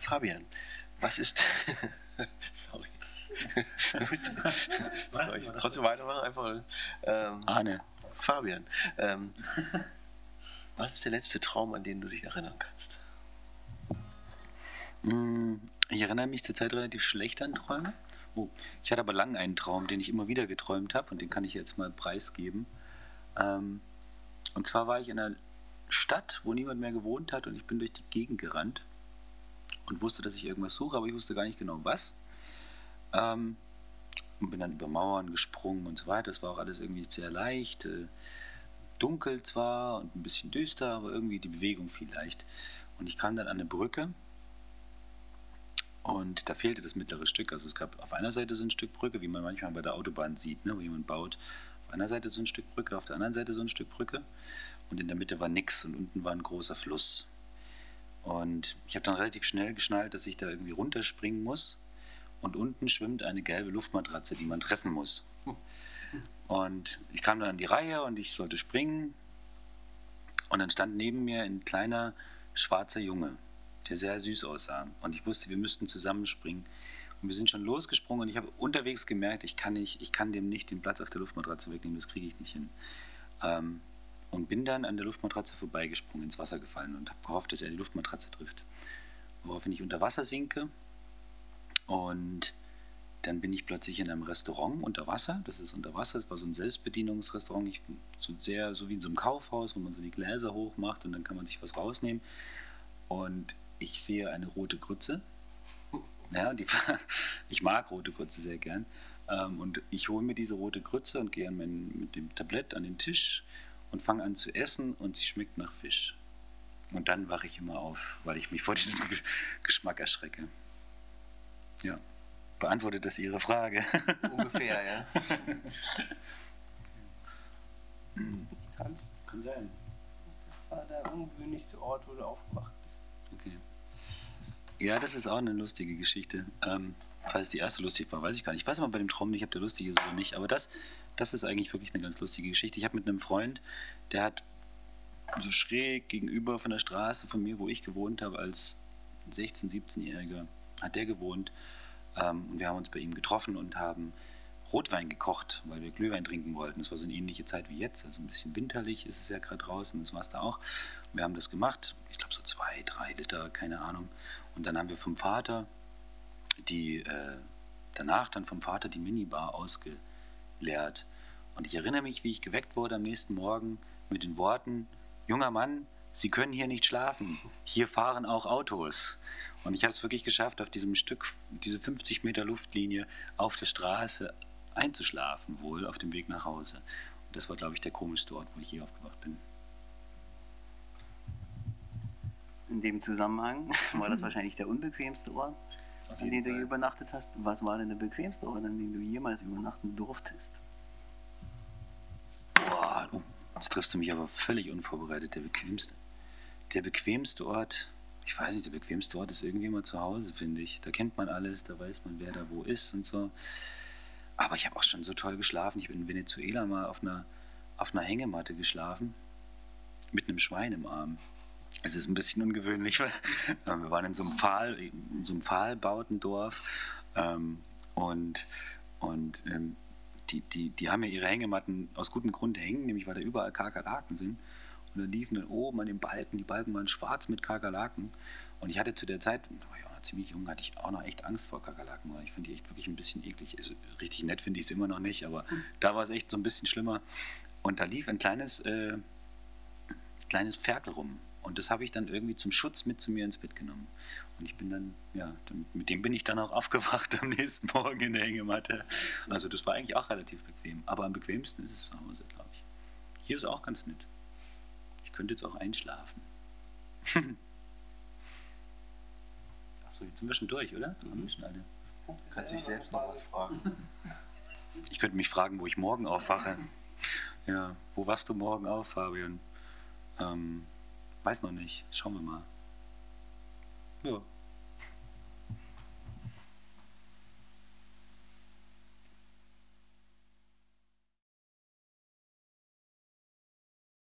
Fabian, was ist... Sorry. Soll ich trotzdem weitermachen? Einfach. Arne. Fabian, was ist der letzte Traum, an den du dich erinnern kannst? Ich erinnere mich zurzeit relativ schlecht an Träume. Oh, ich hatte aber lange einen Traum, den ich immer wieder geträumt habe und den kann ich jetzt mal preisgeben. Und zwar war ich in einer Stadt, wo niemand mehr gewohnt hat und ich bin durch die Gegend gerannt und wusste, dass ich irgendwas suche, aber ich wusste gar nicht genau was. Und bin dann über Mauern gesprungen und so weiter. Das war auch alles irgendwie sehr leicht, dunkel zwar und ein bisschen düster, aber irgendwie die Bewegung viel leicht. Und ich kam dann an eine Brücke und da fehlte das mittlere Stück. Also es gab auf einer Seite so ein Stück Brücke, wie man manchmal bei der Autobahn sieht, ne, wo jemand baut. Auf einer Seite so ein Stück Brücke, auf der anderen Seite so ein Stück Brücke. Und in der Mitte war nix und unten war ein großer Fluss. Und ich habe dann relativ schnell geschnallt, dass ich da irgendwie runterspringen muss. Und unten schwimmt eine gelbe Luftmatratze, die man treffen muss. Und ich kam dann an die Reihe und ich sollte springen. Und dann stand neben mir ein kleiner schwarzer Junge, der sehr süß aussah. Und ich wusste, wir müssten zusammenspringen. Und wir sind schon losgesprungen und ich habe unterwegs gemerkt, ich kann dem nicht den Platz auf der Luftmatratze wegnehmen, das kriege ich nicht hin. Und bin dann an der Luftmatratze vorbeigesprungen, ins Wasser gefallen und habe gehofft, dass er die Luftmatratze trifft. Woraufhin ich unter Wasser sinke. Und dann bin ich plötzlich in einem Restaurant unter Wasser. Das ist unter Wasser, das war so ein Selbstbedienungsrestaurant, so wie in so einem Kaufhaus, wo man so die Gläser hochmacht und dann kann man sich was rausnehmen. Und ich sehe eine rote Grütze. Ja, ich mag rote Grütze sehr gern. Und ich hole mir diese rote Grütze und gehe mit dem Tablett an den Tisch und fange an zu essen und sie schmeckt nach Fisch. Und dann wache ich immer auf, weil ich mich vor diesem Geschmack erschrecke. Ja, beantwortet das Ihre Frage? Ungefähr, ja. Kann sein. Das war der ungewöhnlichste Ort, wo du aufgewacht bist. Okay. Ja, das ist auch eine lustige Geschichte. Falls die erste lustig war, weiß ich gar nicht. Ich weiß aber bei dem Traum nicht, ob der lustig ist oder nicht. Aber das ist eigentlich wirklich eine ganz lustige Geschichte. Ich habe mit einem Freund, der hat so schräg gegenüber von der Straße von mir, wo ich gewohnt habe, als 16-, 17-Jähriger, hat der gewohnt. Und wir haben uns bei ihm getroffen und haben Rotwein gekocht, weil wir Glühwein trinken wollten. Es war so eine ähnliche Zeit wie jetzt, also ein bisschen winterlich ist es ja gerade draußen, das war es da auch. Wir haben das gemacht, ich glaube so 2, 3 Liter, keine Ahnung. Und dann haben wir vom Vater danach dann vom Vater die Minibar ausgeleert. Und ich erinnere mich, wie ich geweckt wurde am nächsten Morgen mit den Worten: Junger Mann, Sie können hier nicht schlafen, hier fahren auch Autos. Und ich habe es wirklich geschafft, auf diesem Stück, diese 50 Meter Luftlinie auf der Straße einzuschlafen, wohl auf dem Weg nach Hause. Und das war, glaube ich, der komischste Ort, wo ich je aufgewacht bin. In dem Zusammenhang war das wahrscheinlich der unbequemste Ort, an dem du je übernachtet hast. Was war denn der bequemste Ort, an dem du jemals übernachten durftest? Boah, jetzt triffst du mich aber völlig unvorbereitet. Der bequemste Ort, ich weiß nicht, der bequemste Ort ist irgendwie immer zu Hause, finde ich. Da kennt man alles, da weiß man, wer da wo ist und so. Aber ich habe auch schon so toll geschlafen. Ich bin in Venezuela mal auf einer Hängematte geschlafen, mit einem Schwein im Arm. Es ist ein bisschen ungewöhnlich, weil wir waren in so einem Pfahlbautendorf und die haben ja ihre Hängematten aus gutem Grund hängen, nämlich weil da überall Kakerlaken sind. Und da liefen dann oben an den Balken, die Balken waren schwarz mit Kakerlaken. Und ich hatte zu der Zeit, da war ich auch noch ziemlich jung, hatte ich auch noch echt Angst vor Kakerlaken, weil ich fand die echt wirklich ein bisschen eklig. Also, richtig nett finde ich es immer noch nicht, aber da war es echt so ein bisschen schlimmer. Und da lief ein kleines Ferkel rum. Und das habe ich dann irgendwie zum Schutz mit zu mir ins Bett genommen. Und ich bin dann, mit dem bin ich dann auch aufgewacht am nächsten Morgen in der Hängematte. Also das war eigentlich auch relativ bequem. Aber am bequemsten ist es zu Hause, glaube ich. Hier ist auch ganz nett. Ich könnte jetzt auch einschlafen. Achso, jetzt sind wir schon durch, oder? Haben wir schon alle. Du kannst dich selbst noch was fragen. Ich könnte mich fragen, wo ich morgen aufwache. Ja, wo wachst du morgen auf, Fabian? Weiß noch nicht. Schauen wir mal. Ja.